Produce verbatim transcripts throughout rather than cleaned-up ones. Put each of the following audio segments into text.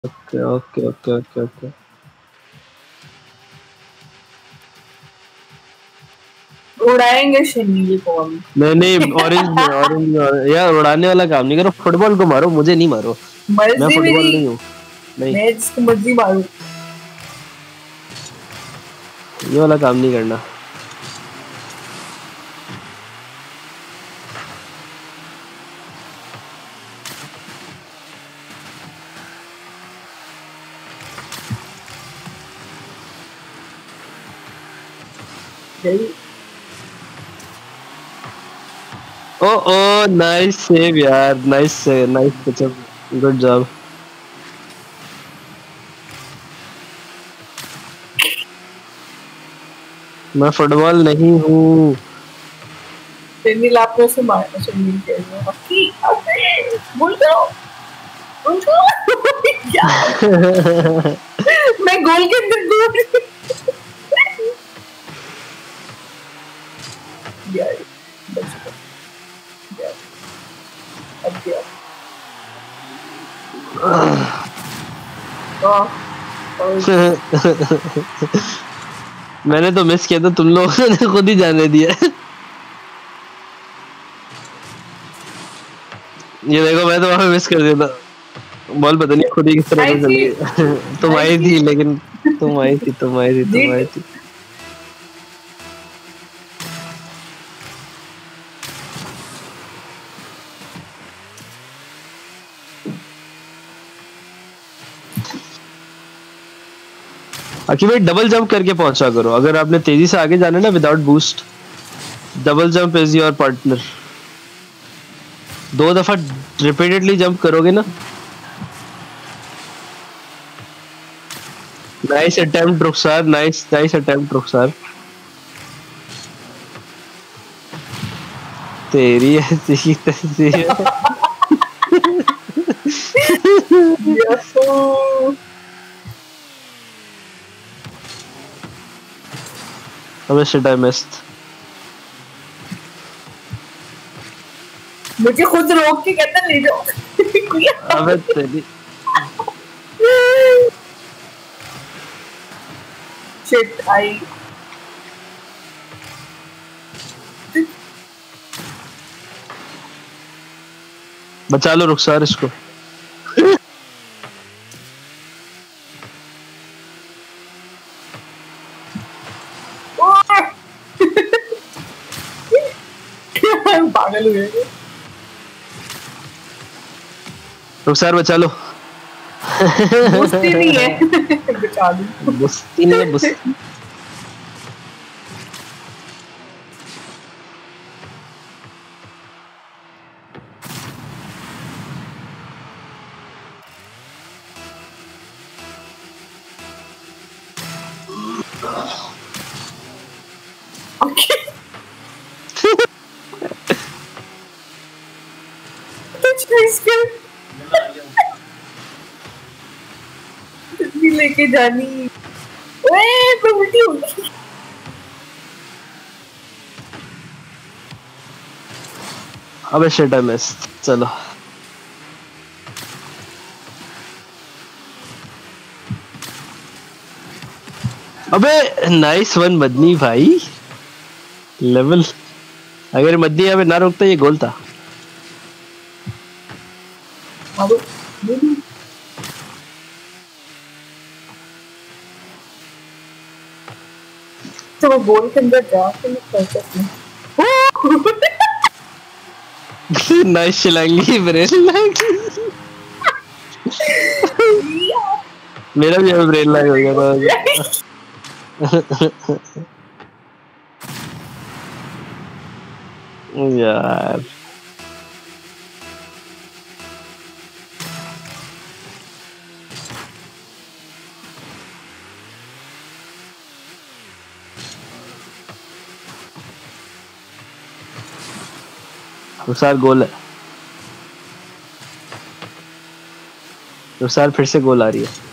Okay okay okay okay okay उड़ाएंगे शनील को हम। नहीं नहीं ऑरेंज में ऑरेंज में यार उड़ाने वाला काम नहीं करो, फुटबॉल को मारो, मुझे नहीं मारो, मैं फुटबॉल नहीं हूँ। नहीं मैं जिसको मर्जी मारूं। ये वाला काम नहीं करना। ओ ओ नाइस सेव यार, nice save, nice pickup, good job. मैं फुटबॉल नहीं हूँ। शनील आपने से मारा, शनील के लिए अबे बोल दो उनको क्या मैं गोल के अंदर गोल यार बच गया अब गया। मैंने तो मिस किया था, तुम लोगों ने खुद ही जाने दिया। ये देखो मैं तो वहां मिस कर दिया था, बॉल पता नहीं खुद ही किस तरह से चली गई। तुम आई थी लेकिन तुम आई थी तुम आई थी तुम आई थी आखिर भाई डबल जंप करके पहुंचा करो, अगर आपने तेजी से आगे जाना है ना without boost, double jump is your partner. दो दफा रिपीटेडली जंप करोगे ना। Nice attempt Rukhsar, nice nice attempt Rukhsar. तेरी ऐसी तैसी है। अबे शिट आई मिस्ड। मुझे खुद रोक के कहता ले जाओ। अबे तेरी शिट आई बचा लो रुखसार इसको। पागल हुए रुखसार बचा लो। बुस्ती नहीं है। बचा लो। बुस्ती नहीं है बुस्ती। लेके जानी ओए मैं उल्टी हो गई। अबे शिट आई मिस। चलो अबे नाइस वन मदनी भाई, लेवल। अगर मदनी यहाँ पे ना रोकता ये गोल था। तो गोल के अंदर जाके मैं कर सकती हूँ। Nice Shilangi brain lag. मेरा भी अब ब्रेन लैग हो गया था। यार रुखसार गोल है, रुखसार फिर से गोल आ रही है।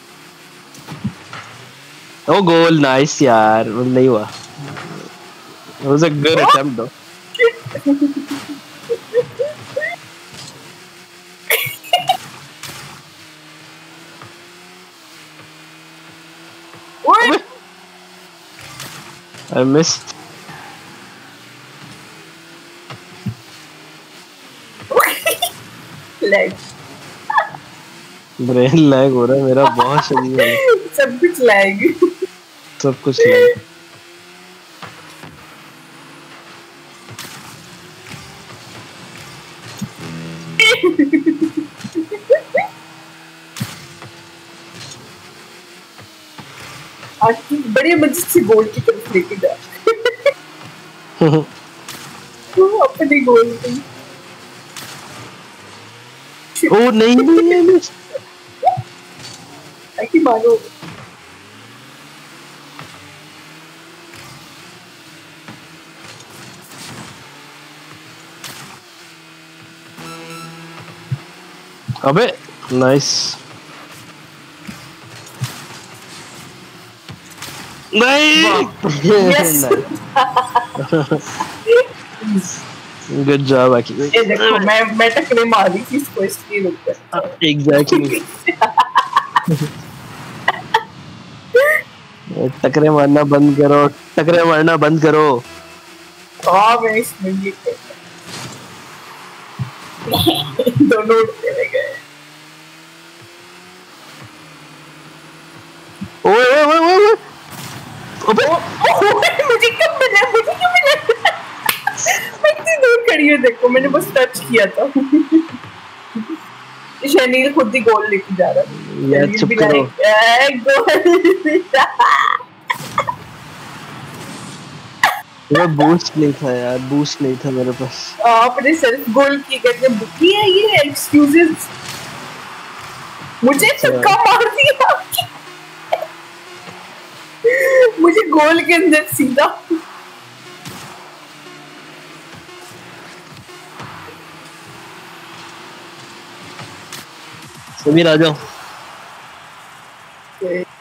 ओ गोल, नाइस यार, नहीं हुआ। It was a good attempt though. ओए I missed. Lag brain lag हो रहा है मेरा बहुत शदीद वाला। सब कुछ लैग सब कुछ लैग। आज बड़े मजे से गोल की तरफ लेके जा अपने गोल पे। ओ नहीं नहीं है मिस। ताकि मानो अबे नाइस। नहीं यस गुड जॉब आकी। ये देखो मैं मैं टकरे मारी थी इसको इसलिए रुक गया। एग्जैक्टली। टकरे मारना बंद करो, टकरे मारना बंद करो। हाँ मैं इसमें ये दोनों उठते रह गए। ओए ओए ओए ओए अबे मुझे कब मिला मुझे क्यों मिला मैं इतनी दूर खड़ी हूँ देखो मैंने बस टच किया था। शनील खुद ही गोल लेके जा रहा है यार चुप करो। गोल बूस्ट नहीं था यार, बूस्ट नहीं था मेरे पास। आपने सिर्फ गोल की करके बुकी है ये एक्सक्यूजेस। मुझे छक्का मार दिया मुझे गोल के अंदर सीधा। समीर आ जाओ।